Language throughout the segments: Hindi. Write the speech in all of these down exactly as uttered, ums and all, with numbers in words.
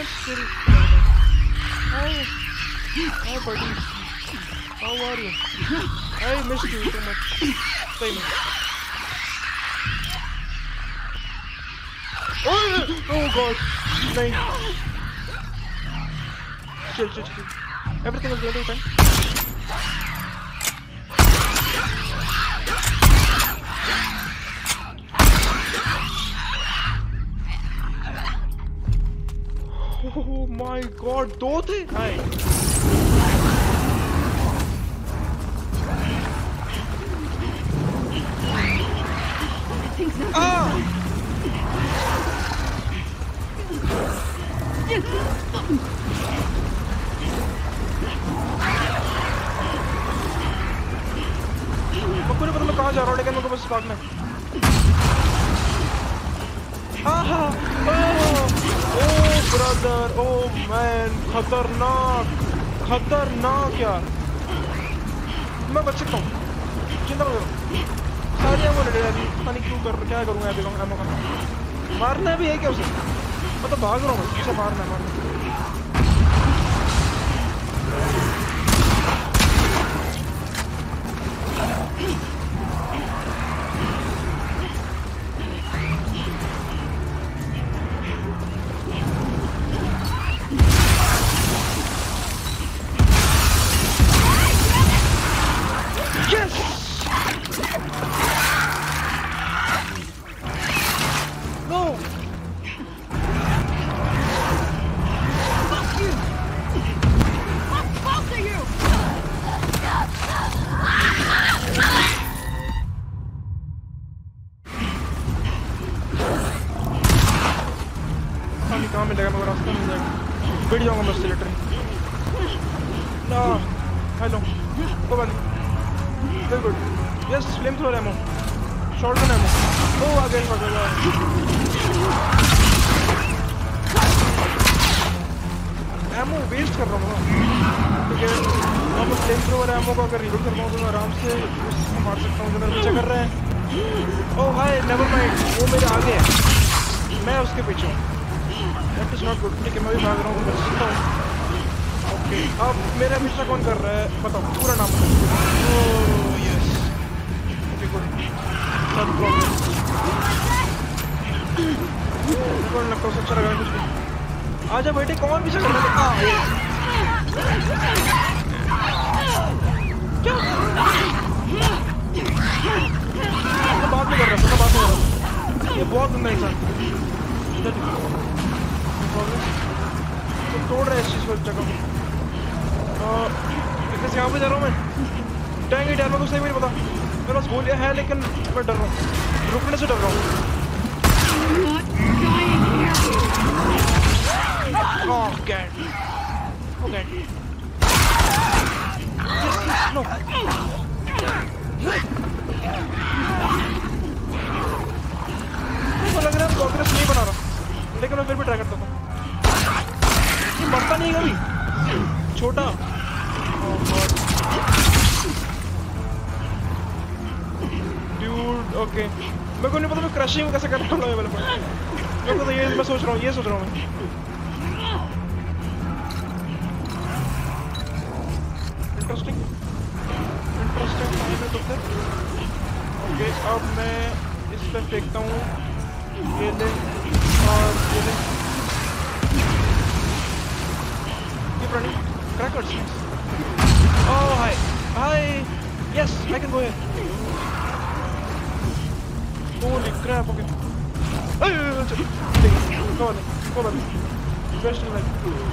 even still. Hi. Hi, buddy. How are you? I missed you too much. Say me. Oh, oh God. नहीं. Chill, chill, chill. Everything is going to be fine. Oh my God, दो थे. Hi. Ah! मुझे नहीं पता मैं कहाँ जा रहा हूँ, लेकिन मुझे बस भागना है. आहा! ओह ब्रदर, ओह मैन, खतरनाक, खतरनाक यार. मैं बच सकता हूँ, चिंता मत करो. सारी एमो ले अभी, पता नहीं क्यों कर, क्या करूँगा अभी एमो का. मारना भी है क्या उसे? मैं तो भाग रहा हूँ, उसे मारना है, मारना. कैसे करता हूँ लेवल पर. मेरे को तो ये मैं सोच रहा हूँ, ये सोच रहा हूँ मैं. इंटरेस्टिंग, इंटरेस्टिंग तो फिर. ओके, अब मैं इस पे फेंकता हूँ. ये ले और ये ले. ये प्राणी क्रैकर्स. ओह हाय हाय. Yes, I can go here. Holy crap, okay. Hey, hey, hey, hey. Go on, go on. Best in life.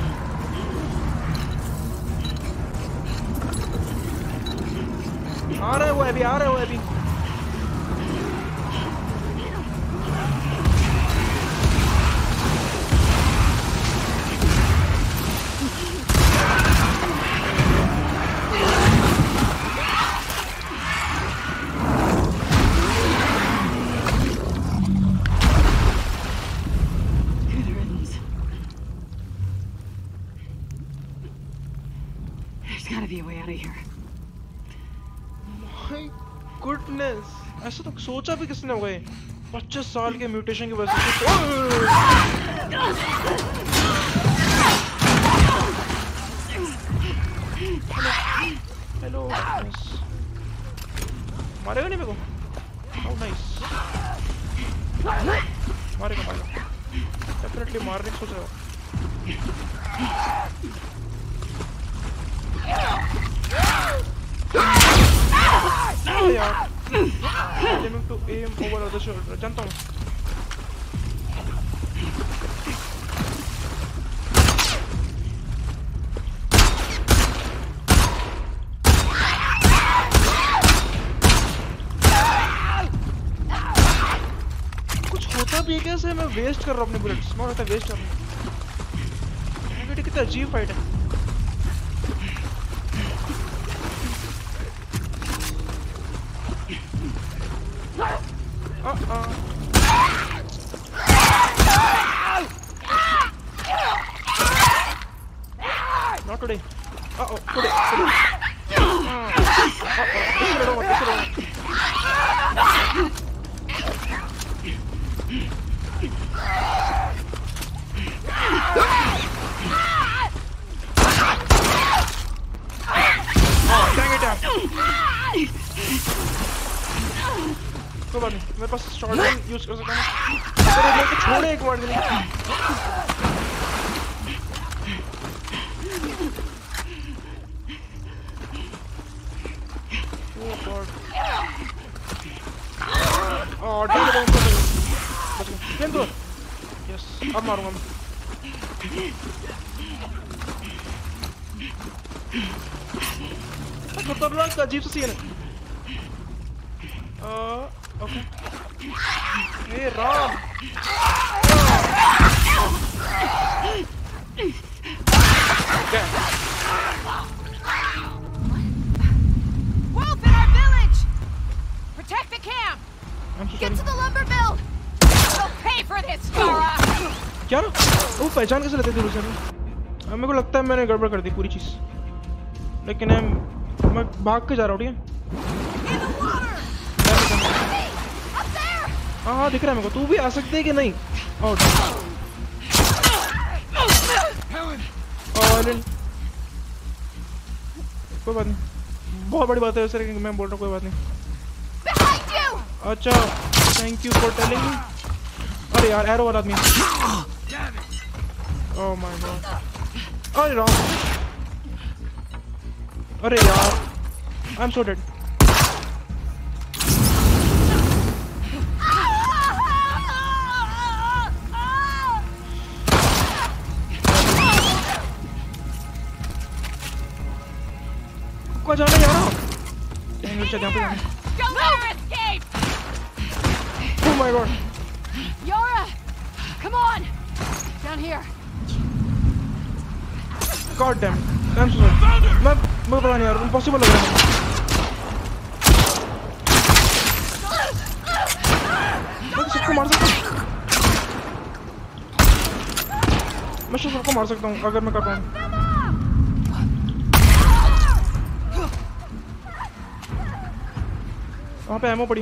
आ रहा है वो अभी, आ रहा है वो अभी. ऐसा तो सोचा भी किसने होगा ये पच्चीस साल के म्यूटेशन की वजह से. Hello nice. मारेगा नहीं मेरे को? ओह नाइस, मारेगा मारेगा डेफिनेटली मारने की सोच रहा हूँ। यार aiming to aim over other shoulder जानता हूँ। कैसे मैं वेस्ट कर रहा हूँ अपने बुलेट्स? मैं होता वेस्ट कर रहा हूँ। बेटे कितना अजीब फाइट है। आ, आ। Not today. Uh oh, today. today. Uh oh, this is wrong. This is wrong. कोई बात नहीं, मेरे पास शॉटगन यूज कर सकता हूँ। अरे मेरे को छोड़े एक बार जल्दी। ओह गॉड। ओह डील बम कर दो। बच गया। गेम दो। यस, अब मारूंगा मैं। खतरनाक अजीब सा सीन है। ओके। हे Ram. Wolf in our village. Protect the camp. Get to the lumber mill. You'll pay for this, Farah. क्या? वो पहचान कैसे लेते थे उसे? मेरे को लगता है मैंने गड़बड़ कर दी पूरी चीज। लेकिन मैं भाग के जा रहा हूँ, ठीक है? हाँ हाँ दिख रहा है मेरे को। तू भी आ सकते है कि नहीं? आउट। कोई बात नहीं, बहुत बड़ी बात है वैसे, मैं बोल रहा हूँ कोई बात नहीं। अच्छा, thank you for telling me. अरे यार एरो वाला आदमी। Oh my god. अरे राम। अरे यार आई एम सो डेड। को जाने जा रहा हूँ। चल यहाँ पे जाने। Oh my god. Yara, come on. Down here. God damn. I'm so sorry. मैं मुझे पता नहीं यार, impossible लग रहा है। मैं सबको मार सकता हूँ। मैं सबको मार सकता हूँ अगर मैं कर पाऊँ। वहाँ पे एमो पड़ी।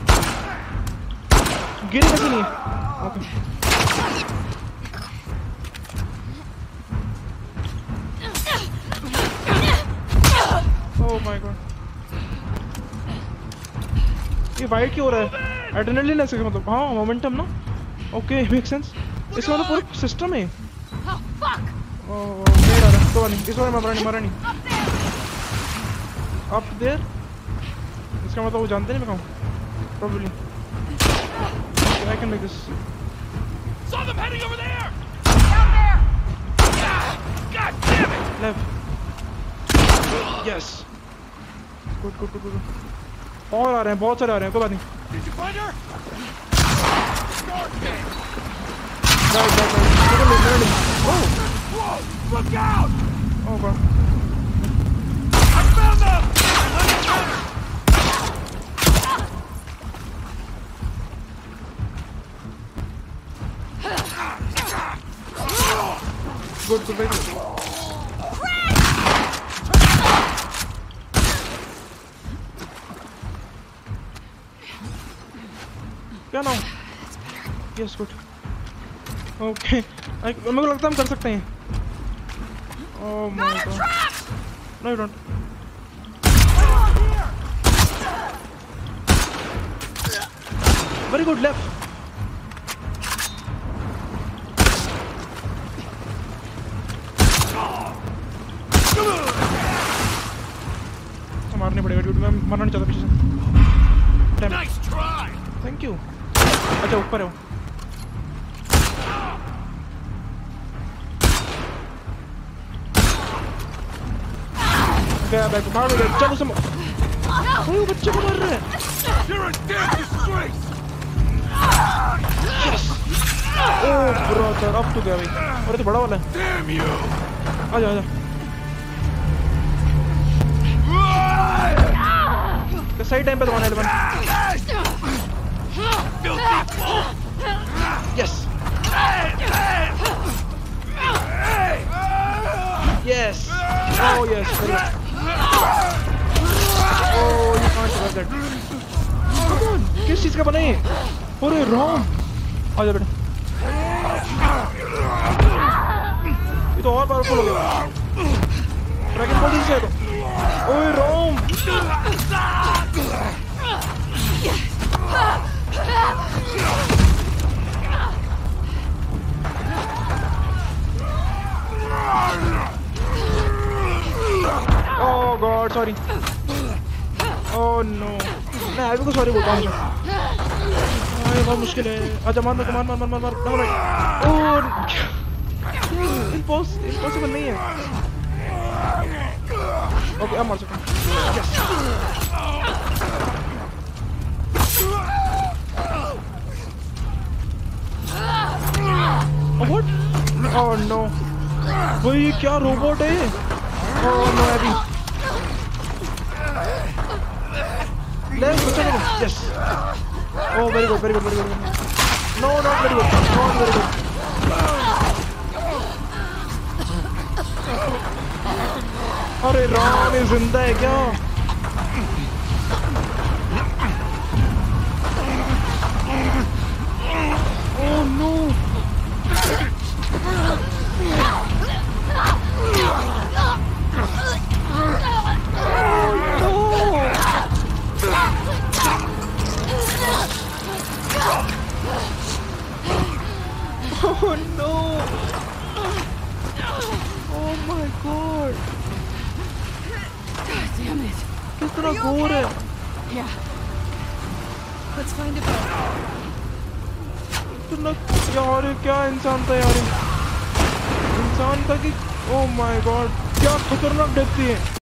गिरी कैसे नहीं? ओके। Oh my god. ये वाइट क्यों हो रहा है? एड्रेनलिन ऐसे मतलब? हाँ मोमेंटम ना। Okay make sense. इसका मतलब पूरा सिस्टम है। ओह मेरा रहा। तो नहीं इस बार मैं मरा नहीं मरा नहीं। Up there. इसका मतलब वो जानते नहीं मैं कहूँ। Probably. Okay, I can make this. Saw them heading over there. Down there. God damn it. Left. Yes. Good, good, good, good. और आ रहे हैं, बहुत सारे आ रहे हैं, कोई बात नहीं। Did you find her? Right, right, right. Look at me, oh. Whoa! Look out! Oh god. I found them. Good, good, very good. क्या नाम? Yes, good. Okay. मेरे को लगता है हम कर सकते हैं। Oh my god. No, you don't. Very good, left. मारने पड़ेगा ड्यूटी, मैं मरना नहीं चाहता पीछे से। Nice try. Thank you. अच्छा ऊपर है वो। गया बैक मार दे, चल उसे मार। ओए बच्चे को मार रहे हैं। You're a damn disgrace. Yes. Oh brother, अब तो गया भाई। अरे तो बड़ा वाला है। Damn you. आजा आजा। सही टाइम पे दबाना है yes yes oh yes oh you can't survive that. किस चीज का बना है? अरे राम, आजा बेटा। ये तो और पावरफुल हो गया। ड्रैगन बॉल से तो ओए Ram. Oh God, sorry. Oh no. मैं आगे को सॉरी बोलता हूँ। अरे बहुत मुश्किल है। आजा मार मार मार मार मार मार मार मार। ओह इम्पॉसिबल नहीं है। ओके अब मार सकता हूँ। What? Oh no! भाई क्या रोबोट है? Oh no अभी। Let's go चलो। Yes. Oh very good very good very good. No not very good. Not very good. अरे राम ये जिंदा है क्या? Oh no! Oh no! Oh my God! God damn it! कितना घोर है? Yeah. Let's find a bed. कितना यार क्या इंसान था यार? इंसान था कि? Oh my God! क्या खतरनाक डेथ थी।